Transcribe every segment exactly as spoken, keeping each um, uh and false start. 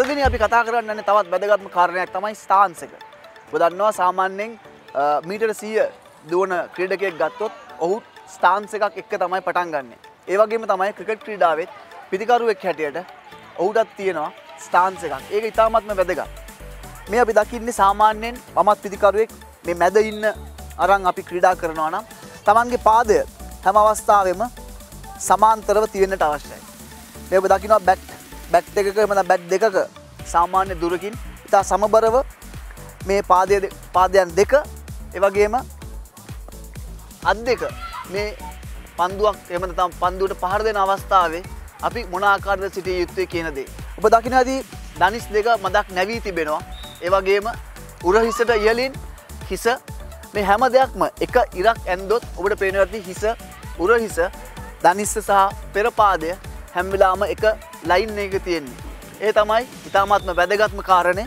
පළවෙනි අපි කතා කරන්න යන්නේ තවත් වැදගත්ම කාරණයක් තමයි ස්ටාන්ස් එක. ඔබ දන්නවා සාමාන්‍යයෙන් මීටර සීය දුවන ක්‍රීඩකයෙක් ගත්තොත් ඔහු ස්ටාන්ස් එකක් එක්ක තමයි පටන් ගන්නෙ. ඒ වගේම තමයි ක්‍රිකට් ක්‍රීඩාවෙත් පිටිකරුවෙක් හැටියට ඔහුටත් තියෙනවා ස්ටාන්ස් එකක්. ඒක ඉතාමත්ම වැදගත්. මේ අපි දකින්නේ සාමාන්‍යයෙන් මමත් පිටිකරුවෙක් මේ මැද ඉන්න අරන් අපි ක්‍රීඩා කරනවා නම් Tamanගේ පාදය හැම අවස්ථාවෙම සමාන්තරව තියෙන්නට අවශ්‍යයි. මේ ඔබ දකිනවා බැට් බැට් එකක එමෙන්න බැට් දෙකක සාමාන්‍ය දුරකින් ඉතා සමබරව මේ පාදයේ පාදයන් දෙක ඒ වගේම අත් දෙක මේ පන්දුවක් එහෙම නැත්නම් පන්දුවට පහර දෙන අවස්ථාවේ අපි මොන ආකාරයකට සිටිය යුත්තේ කියන දේ. ඔබ දකින්නදී ධනිස් දෙක මදක් නැවී තිබෙනවා. ඒ වගේම උරහිසට ඉහළින් හිස මේ හැම දෙයක්ම එක ඉරක් ඇන්දොත් ඔබට පේනවා ඇති හිස උරහිස ධනිස්ස සහ පෙර පාදය හැම වෙලාවම එක ලයින් එකක තියෙන්නේ. ඒ තමයි ඊටාත්ම වැදගත්ම කාරණේ.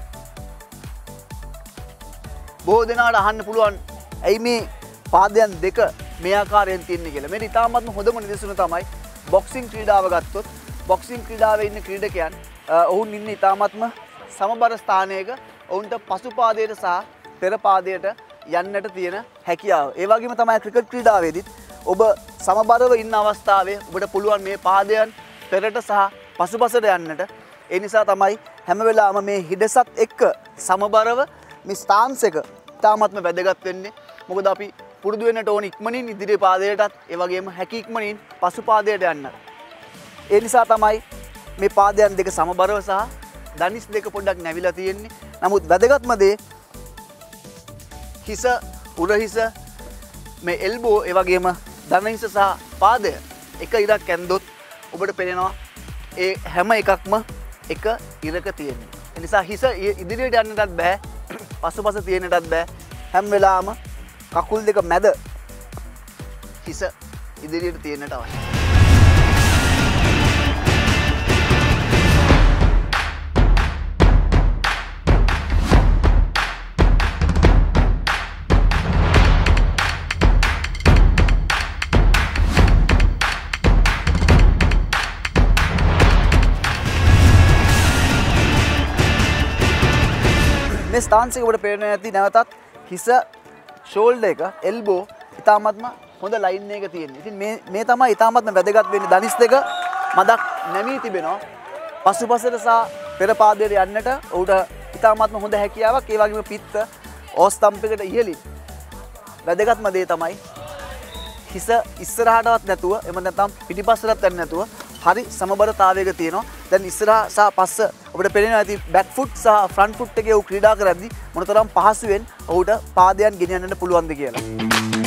බොහෝ දෙනාට අහන්න පුළුවන් ඇයි මේ පාදයන් දෙක මේ ආකාරයෙන් තියෙන්නේ කියලා. මේ ඊටාත්ම හොඳම නිදසුන තමයි බොක්සිං ක්‍රීඩාව ගත්තොත් බොක්සිං ක්‍රීඩාවේ ඉන්න ක්‍රීඩකයන් ඔවුන් ඉන්නේ ඊටාත්ම සමබර ස්ථානයක ඔවුන්ට පසු පාදයට සහ පෙර පාදයට යන්නට තියෙන හැකියාව. ඒ වගේම තමයි ක්‍රිකට් ක්‍රීඩාවේදීත් ඔබ සමබරව ඉන්න අවස්ථාවේ ඔබට පුළුවන් මේ පාදයන් පෙරට සහ පසුපසට යන්නට. ඒ නිසා තමයි හැම වෙලාවම මේ හිඩසත් එක්ක සමබරව මේ ස්ටාන්ස් එක තාමත්ම වැදගත් වෙන්නේ. මොකද අපි පුරුදු වෙන්නට ඕන ඉක්මනින් ඉදිරි පාදයටත් ඒ වගේම හැකි ඉක්මනින් පසු පාදයට යන්න. ඒ නිසා තමයි මේ පාදයන් දෙක සමබරව සහ ධනිස් දෙක පොඩ්ඩක් නැවිලා තියෙන්නේ. නමුත් වැදගත්ම දේ හිස උරහිස මේ එල්බෝ ඒ වගේම ධනහිස සහ පාදය එක ඉරක් ඇන්දොත් ඔබට පේනවා ඒ හැම එකක්ම එක ඉරක තියෙන්නේ. ඒ නිසා හිස ඉදිරියට යන්නටත් බෑ පසුපස තියෙන්නටත් බෑ. හැම වෙලාවම කකුල් දෙක මැද හිස ඉදිරියට තියෙන්නට අවශ්‍යයි. මේ ස්ටාන්ස් එක ඔබට පේන්න ඇති නැවතත් හිස ෂෝල්ඩර් එක එල්බෝ ඉතාමත්ම හොඳ ලයින් එකක තියෙන්නේ. ඉතින් මේ මේ තමයි ඉතාමත්ම වැදගත් වෙන්නේ. ධනිස් දෙක මදක් නැමී තිබෙනවා. පසුපසට සහ පෙර පාදයට යන්නට ඔහුට ඉතාමත්ම හොඳ හැකියාවක්. ඒ වගේම පිත්ත ඕස් ස්තම්ප් එකට ඉහළින්. වැදගත්ම දේ තමයි හිස ඉස්සරහටවත් නැතුව එම නැත්නම් පිටිපස්සටත් යන්නේ නැතුව හරි සමබරතාවයක තියෙනවා. දැන් ඉස්සරහ සහ පස්ස ඔබට පේනවා ඇති බැක් ෆුට් සහ ෆ්‍රන්ට් ෆුට් එකේ ඌ ක්‍රීඩා කරද්දී මොනතරම් පහසුවෙන් ඔහුට පාදයන් ගෙනියන්නට පුළුවන්ද කියලා.